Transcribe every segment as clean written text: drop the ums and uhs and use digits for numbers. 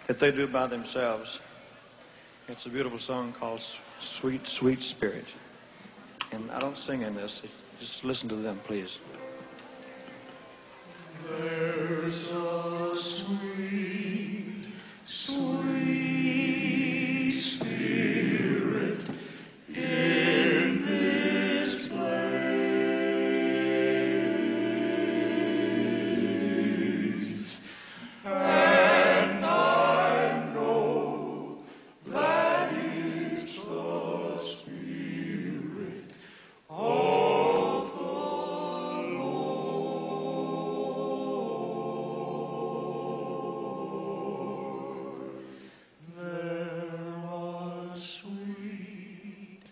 that they do by themselves. It's a beautiful song called Sweet, Sweet Spirit. And I don't sing in this. Just listen to them, please. There's a sweet, sweet spirit in this place, and I know that it's the Spirit of the Lord. There are sweet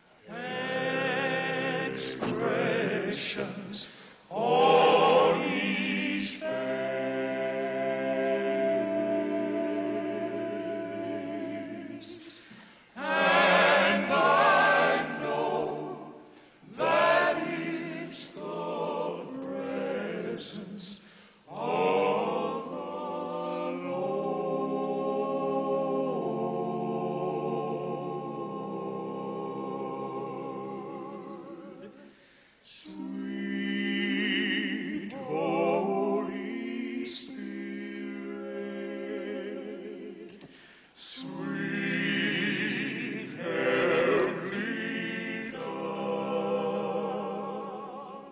expressions on each face, and I know that it's the presence of the Lord. Sweet Holy Spirit, sweet heavenly dove,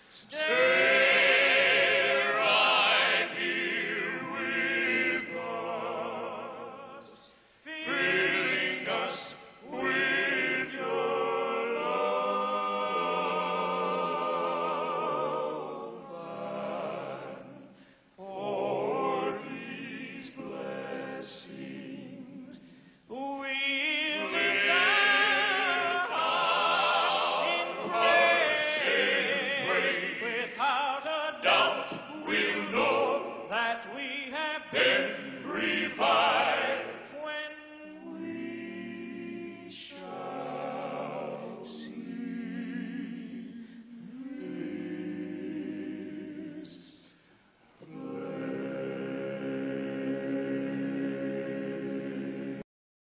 stay right here with us, filling us with your love, and for these blessings we'll lift our hearts and wait. Without a doubt, we'll know that we have been revived.